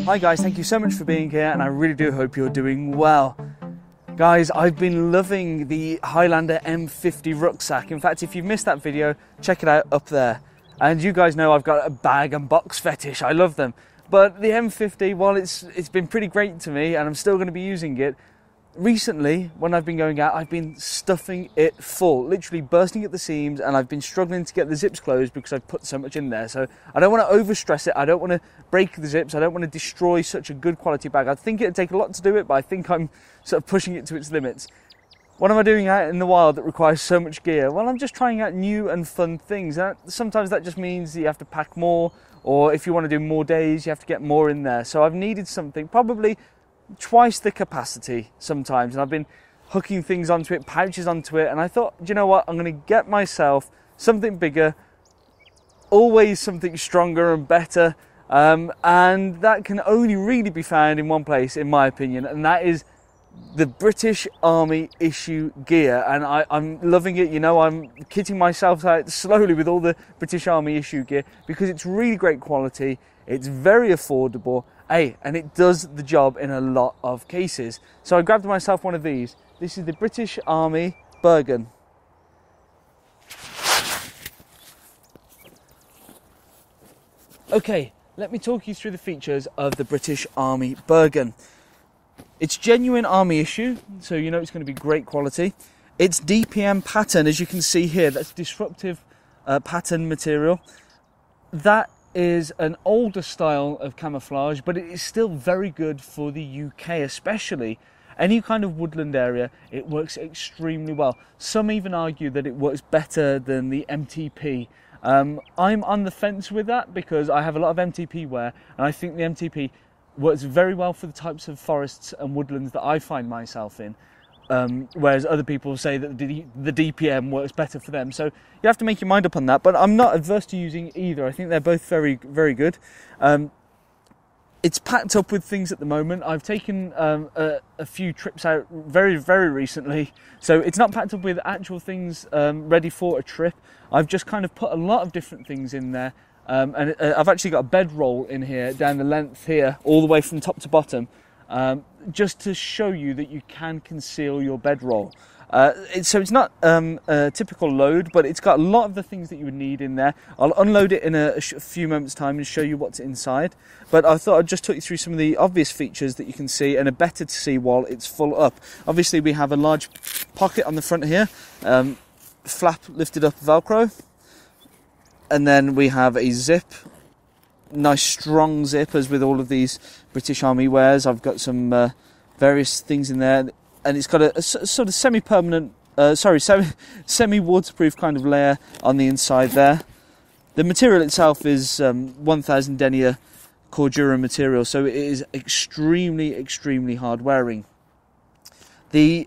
Hi guys, thank you so much for being here, and I really do hope you're doing well. Guys, I've been loving the Highlander M50 rucksack. In fact, if you've missed that video, check it out up there. And you guys know I've got a bag and box fetish. I love them. But the M50, while it's been pretty great to me, and I'm still going to be using it, recently, when I've been going out, I've been stuffing it full, literally bursting at the seams, and I've been struggling to get the zips closed because I've put so much in there. So I don't want to overstress it, I don't want to break the zips, I don't want to destroy such a good quality bag. I think it'd take a lot to do it, but I think I'm sort of pushing it to its limits. What am I doing out in the wild that requires so much gear? Well, I'm just trying out new and fun things. Sometimes that just means you have to pack more, or if you want to do more days, you have to get more in there. So I've needed something, probably twice the capacity sometimes, and I've been hooking things onto it, pouches onto it, and I thought, do you know what, I'm going to get myself something bigger, always something stronger and better, and that can only really be found in one place, in my opinion, and that is the British Army issue gear. And I'm loving it. You know, I'm kitting myself out slowly with all the British Army issue gear because it's really great quality, it's very affordable, and it does the job in a lot of cases. So I grabbed myself one of these. This is the British Army Bergen. Okay, let me talk you through the features of the British Army Bergen. It's genuine army issue, so you know it's going to be great quality. It's DPM pattern, as you can see here. That's disruptive pattern material. That is an older style of camouflage, but it is still very good for the UK, especially any kind of woodland area. It works extremely well. Some even argue that it works better than the MTP. I'm on the fence with that because I have a lot of MTP wear, and I think the MTP works very well for the types of forests and woodlands that I find myself in, whereas other people say that the DPM works better for them. So you have to make your mind up on that, but I'm not adverse to using either. I think they're both very, very good. It's packed up with things at the moment. I've taken a few trips out very, very recently, so it's not packed up with actual things ready for a trip. I've just kind of put a lot of different things in there. And I've actually got a bedroll in here, down the length here, all the way from top to bottom, just to show you that you can conceal your bedroll. So it's not a typical load, but it's got a lot of the things that you would need in there. I'll unload it in a few moments' time and show you what's inside. But I thought I'd just talk you through some of the obvious features that you can see and are better to see while it's full up. Obviously, we have a large pocket on the front here, flap lifted up Velcro. And then we have a zip, nice strong zip, as with all of these British Army wares. I've got some various things in there, and it's got a sort of semi-permanent, semi-waterproof kind of layer on the inside there. The material itself is 1000 denier Cordura material, so it is extremely, extremely hard wearing. The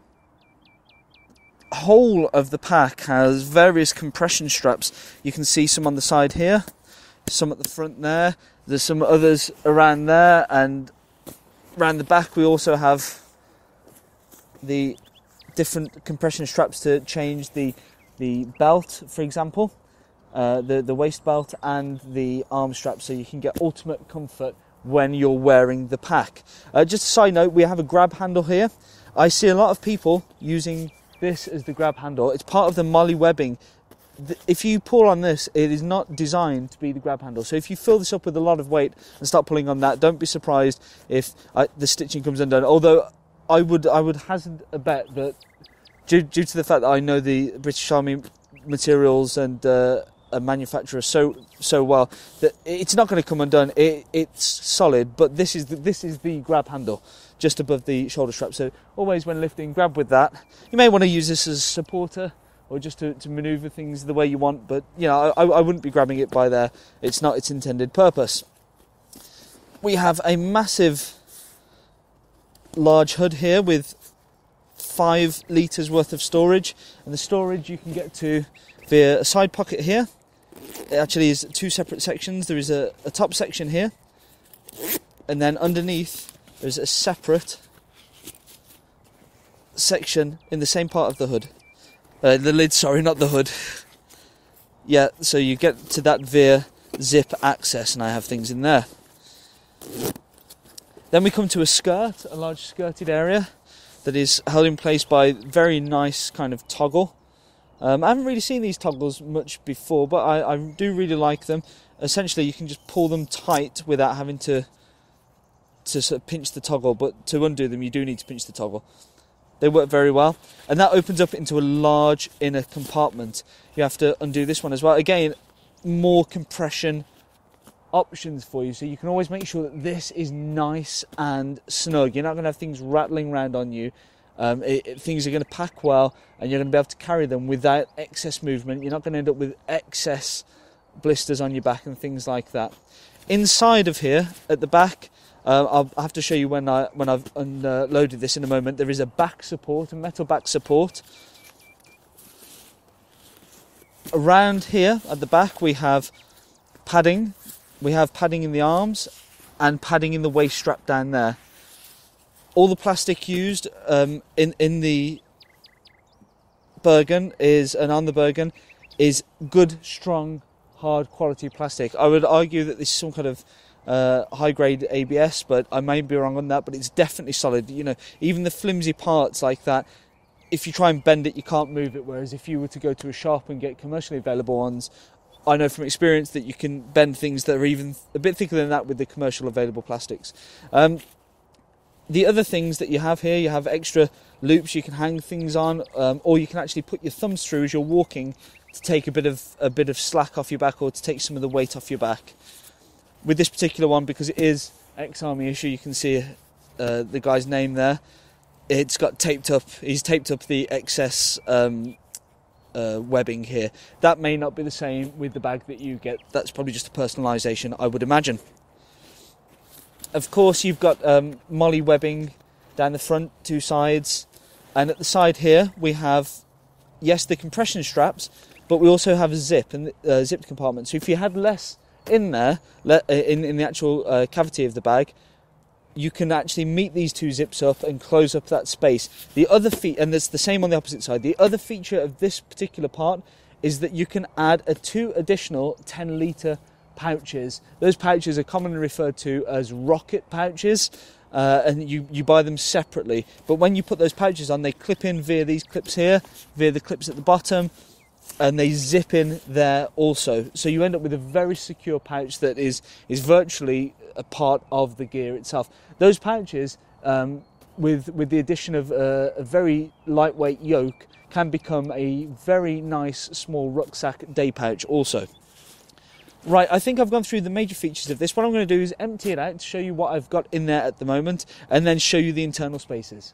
whole of the pack has various compression straps. You can see some on the side here, some at the front there, there's some others around there, and around the back we also have the different compression straps to change the belt, for example, the waist belt and the arm strap, so you can get ultimate comfort when you're wearing the pack. Just a side note, we have a grab handle here. I see a lot of people using this as the grab handle. It's part of the molly webbing. If you pull on this, it is not designed to be the grab handle. So if you fill this up with a lot of weight and start pulling on that, don't be surprised if the stitching comes undone. Although I would hazard a bet that due to the fact that I know the British Army materials and manufacturer so well, that it's not going to come undone. It's solid, but this is the grab handle just above the shoulder strap. So always when lifting, grab with that. You may want to use this as a supporter or just to manoeuvre things the way you want, but you know, I wouldn't be grabbing it by there. It's not its intended purpose. We have a massive large hood here with 5 litres worth of storage, and the storage you can get to via a side pocket here. It actually is 2 separate sections. There is a top section here, and then underneath there's a separate section in the same part of the hood. The lid, sorry, not the hood. Yeah, so you get to that via zip access, and I have things in there. Then we come to a skirt, a large skirted area that is held in place by very nice kind of toggle. I haven't really seen these toggles much before, but I do really like them. Essentially, you can just pull them tight without having to sort of pinch the toggle, but to undo them, you do need to pinch the toggle. They work very well, and that opens up into a large inner compartment. You have to undo this one as well. Again, more compression options for you, so you can always make sure that this is nice and snug. You're not going to have things rattling around on you. Things are going to pack well, and you're going to be able to carry them without excess movement. You're not going to end up with excess blisters on your back and things like that. Inside of here, at the back, I'll have to show you when I've unloaded this in a moment. There is a back support, a metal back support. Around here at the back, we have padding. We have padding in the arms and padding in the waist strap down there. All the plastic used in the Bergen on the Bergen is good, strong, hard quality plastic. I would argue that this is some kind of high grade ABS, but I may be wrong on that, but it's definitely solid. You know, even the flimsy parts like that, if you try and bend it, you can't move it, whereas if you were to go to a shop and get commercially available ones, I know from experience that you can bend things that are even a bit thicker than that with the commercial available plastics. The other things that you have here, you have extra loops you can hang things on, or you can actually put your thumbs through as you're walking to take a bit of slack off your back, or to take some of the weight off your back. With this particular one, because it is ex-army issue, you can see the guy's name there. It's got taped up. He's taped up the excess webbing here. That may not be the same with the bag that you get. That's probably just a personalisation, I would imagine. Of course, you've got molly webbing down the front, two sides, and at the side here we have, yes, the compression straps, but we also have a zip and zipped compartment. So if you had less in there, in the actual cavity of the bag, you can actually meet these two zips up and close up that space. The other and there's the same on the opposite side. The other feature of this particular part is that you can add two additional 10-litre pouches. Those pouches are commonly referred to as rocket pouches, and you buy them separately. But when you put those pouches on, they clip in via these clips here, via the clips at the bottom, and they zip in there also. So you end up with a very secure pouch that is virtually a part of the gear itself. Those pouches, with the addition of a very lightweight yoke, can become a very nice small rucksack day pouch also. Right, I think I've gone through the major features of this. What I'm going to do is empty it out to show you what I've got in there at the moment, and then show you the internal spaces.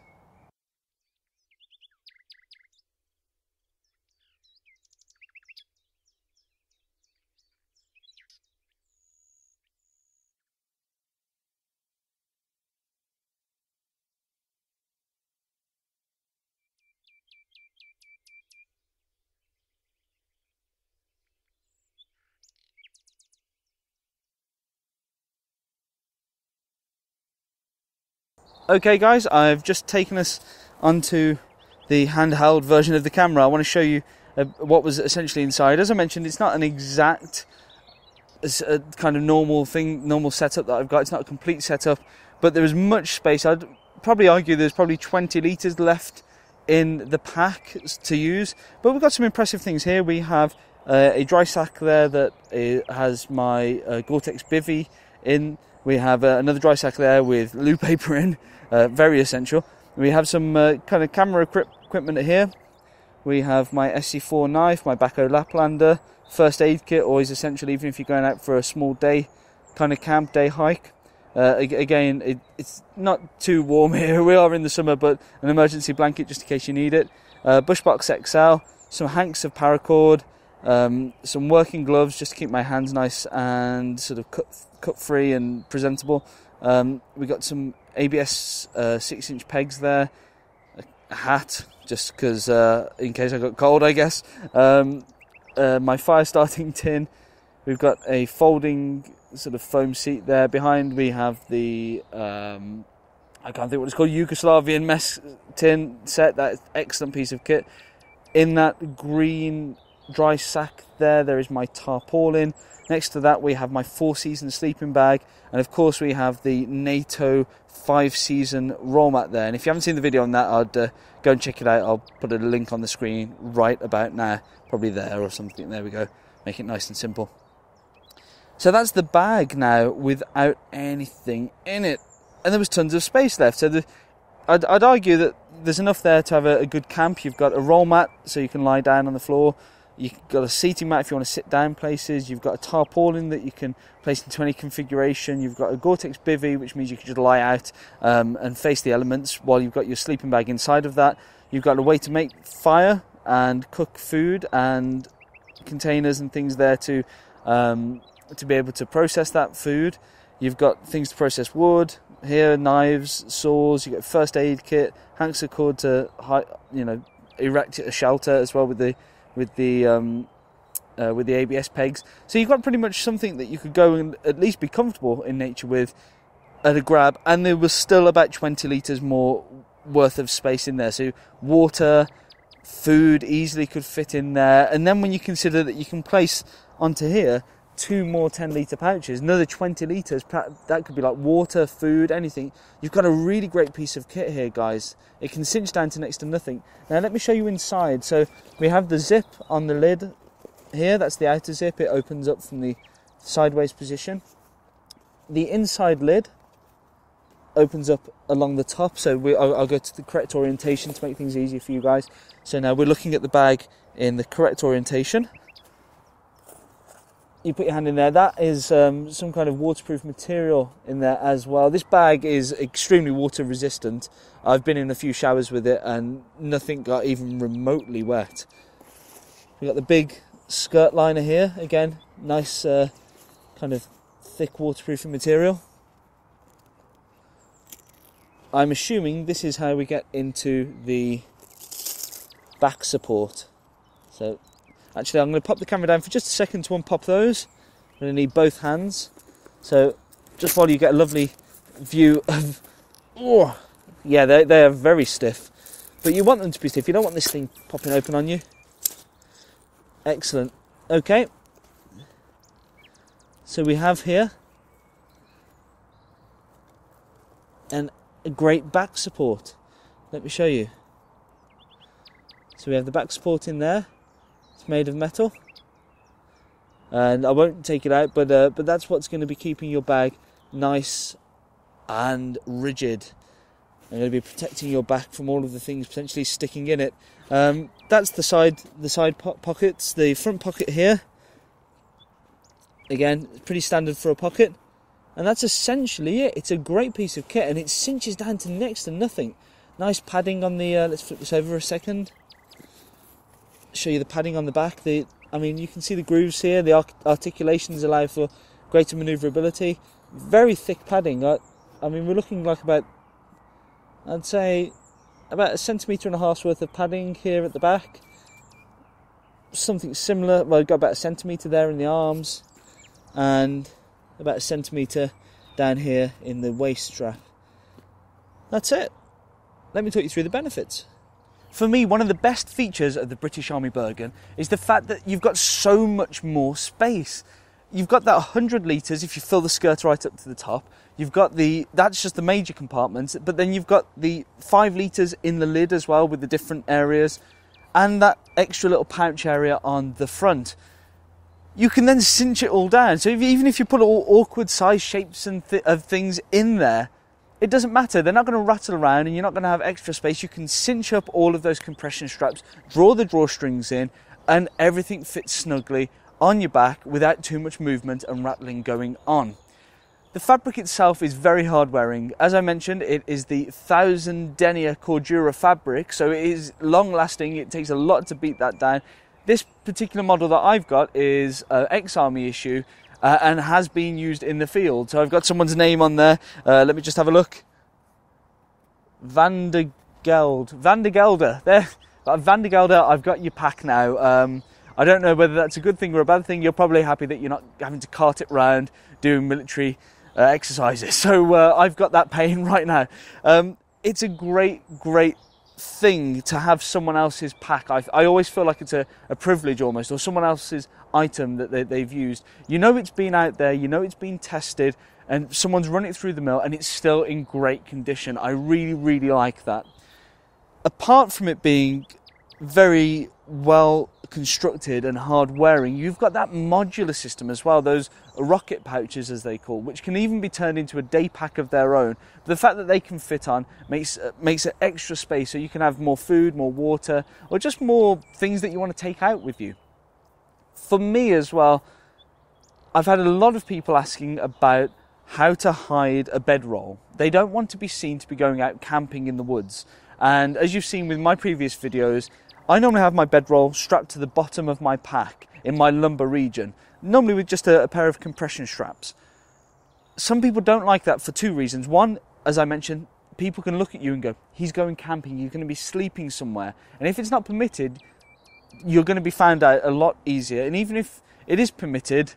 Okay guys, I've just taken us onto the handheld version of the camera. I want to show you what was essentially inside. As I mentioned, it's not an exact kind of normal setup that I've got. It's not a complete setup, but there is much space. I'd probably argue there's probably 20 litres left in the pack to use, but we've got some impressive things here. We have a dry sack there that has my Gore-Tex bivvy in. We have another dry sack there with loo paper in, very essential. We have some kind of camera equipment here. We have my SC4 knife, my Bacco Laplander, first aid kit, always essential even if you're going out for a small day kind of camp, day hike. Again, it's not too warm here, we are in the summer, but an emergency blanket just in case you need it. Bushbox XL, some hanks of paracord, some working gloves just to keep my hands nice and sort of cut free and presentable. We got some ABS 6-inch pegs there, a hat just because in case I got cold, I guess. My fire starting tin. We've got a folding sort of foam seat there. Behind we have the I can't think what it's called, Yugoslavian mess tin set. That excellent piece of kit. In that green dry sack there. There is my tarpaulin. Next to that we have my 4-season sleeping bag, and of course we have the NATO 5-season roll mat there. And if you haven't seen the video on that, I'd go and check it out. I'll put a link on the screen right about now, probably there or something. There we go, make it nice and simple. So that's the bag now without anything in it, and there was tons of space left. So I'd argue that there's enough there to have a good camp. You've got a roll mat so you can lie down on the floor. You've got a seating mat if you want to sit down places. You've got a tarpaulin that you can place into any configuration. You've got a Gore-Tex bivvy, which means you can just lie out and face the elements while you've got your sleeping bag inside of that. You've got a way to make fire and cook food and containers and things there to be able to process that food. You've got things to process wood here, knives, saws. You've got a first aid kit, hanks of cord to erect a shelter as well with the ABS pegs. So you've got pretty much something that you could go and at least be comfortable in nature with at a grab, and there was still about 20 litres more worth of space in there. So water, food easily could fit in there, and then when you consider that you can place onto here 2 more 10-litre pouches, another 20 litres, that could be like water, food, anything. You've got a really great piece of kit here, guys. It can cinch down to next to nothing. Now let me show you inside. So we have the zip on the lid here, that's the outer zip. It opens up from the sideways position. The inside lid opens up along the top, so I'll go to the correct orientation to make things easier for you guys. So now we're looking at the bag in the correct orientation. You put your hand in there. That is some kind of waterproof material in there as well. This bag is extremely water resistant. I've been in a few showers with it and nothing got even remotely wet. We've got the big skirt liner here. Again, nice kind of thick waterproofing material. I'm assuming this is how we get into the back support. So actually, I'm going to pop the camera down for just a second to unpop those. I'm going to need both hands. So just while you get a lovely view of... Oh, yeah, they are very stiff. But you want them to be stiff. You don't want this thing popping open on you. Excellent. Okay. So we have here a great back support. Let me show you. So we have the back support in there. It's made of metal, and I won't take it out, but that's what's going to be keeping your bag nice and rigid. I'm going to be protecting your back from all of the things potentially sticking in it. That's the side pockets. The front pocket here, again, pretty standard for a pocket, and that's essentially it. It's a great piece of kit, and it cinches down to next to nothing. Nice padding on the. Let's flip this over a second. Show you the padding on the back. You can see the grooves here. The articulations allow for greater manoeuvrability. Very thick padding. We're looking like about, I'd say, about 1.5 centimetres worth of padding here at the back. Something similar. Well, we've got about 1 centimetre there in the arms, and about 1 centimetre down here in the waist strap. That's it. Let me talk you through the benefits. For me, one of the best features of the British Army Bergen is the fact that you've got so much more space. You've got that 100 litres if you fill the skirt right up to the top. You've got that's just the major compartments, but then you've got the 5 litres in the lid as well with the different areas, and that extra little pouch area on the front. You can then cinch it all down. So even if you put all awkward size shapes and of things in there, it doesn't matter. They're not going to rattle around, and you're not going to have extra space. You can cinch up all of those compression straps, draw the drawstrings in, and everything fits snugly on your back without too much movement and rattling going on. The fabric itself is very hard wearing. As I mentioned, it is the 1000 denier Cordura fabric, so it is long lasting. It takes a lot to beat that down. This particular model that I've got is an ex-army issue, and has been used in the field. So I've got someone's name on there. Let me just have a look. Van der Gelder. There. Van der Gelder, I've got your pack now. I don't know whether that's a good thing or a bad thing. You're probably happy that you're not having to cart it around doing military exercises. So I've got that pain right now. It's a great thing to have someone else's pack. I always feel like it's a privilege almost, or someone else's item that they've used. You know it's been out there, you know it's been tested, and someone's run it through the mill and it's still in great condition. I really, really like that. Apart from it being very well constructed and hard wearing, you've got that modular system as well, those rocket pouches as they call, which can even be turned into a day pack of their own. The fact that they can fit on makes it extra space, so you can have more food, more water, or just more things that you want to take out with you. For me as well, I've had a lot of people asking about how to hide a bedroll. They don't want to be seen to be going out camping in the woods. And as you've seen with my previous videos, I normally have my bedroll strapped to the bottom of my pack in my lumbar region, normally with just a pair of compression straps. Some people don't like that for two reasons. One, as I mentioned, people can look at you and go, he's going camping, he's going to be sleeping somewhere. And if it's not permitted, you're going to be found out a lot easier. And even if it is permitted,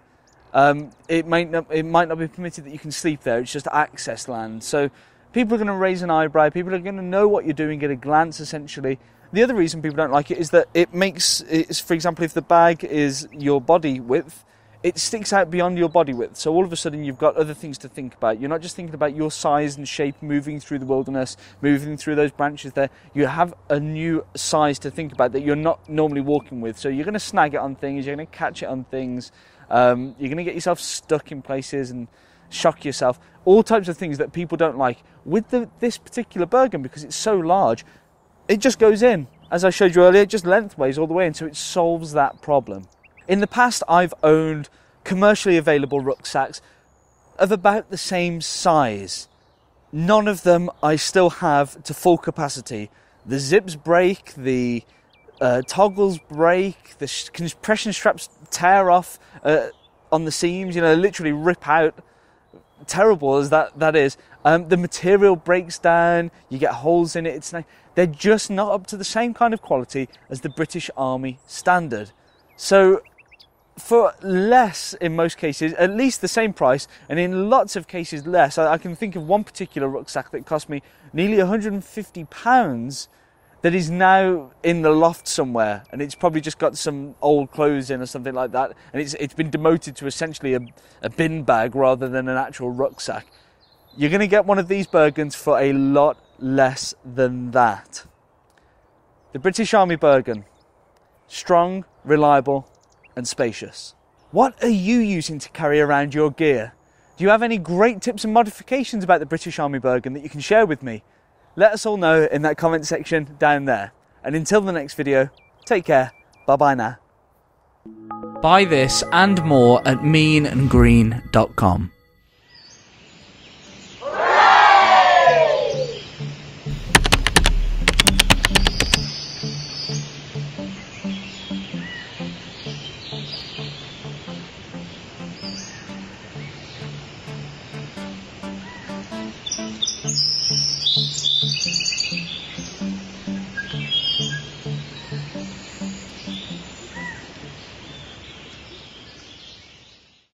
it might not be permitted that you can sleep there. It's just access land. So people are going to raise an eyebrow. People are going to know what you're doing at a glance, essentially. The other reason people don't like it is that it makes, for example, if the bag is your body width, it sticks out beyond your body width. So all of a sudden you've got other things to think about. You're not just thinking about your size and shape moving through the wilderness, moving through those branches there. You have a new size to think about that you're not normally walking with. So you're going to snag it on things, you're going to catch it on things, you're going to get yourself stuck in places and shock yourself. All types of things that people don't like. With this particular Bergen, because it's so large, it just goes in. As I showed you earlier, just lengthways all the way in, so it solves that problem. In the past, I've owned commercially available rucksacks of about the same size. None of them I still have to full capacity. The zips break, the toggles break, the compression straps tear off on the seams, literally rip out. Terrible as that is. The material breaks down, you get holes in it. They're just not up to the same kind of quality as the British Army standard. So for less, in most cases, at least the same price, and in lots of cases less, I can think of one particular rucksack that cost me nearly £150 that is now in the loft somewhere, and it's probably just got some old clothes in or something like that, and it's been demoted to essentially a bin bag rather than an actual rucksack. You're going to get one of these Bergens for a lot less than that. The British Army Bergen. Strong, reliable, and spacious. What are you using to carry around your gear? Do you have any great tips and modifications about the British Army Bergen that you can share with me? Let us all know in that comment section down there. And until the next video, take care. Bye-bye now. Buy this and more at meanandgreen.com.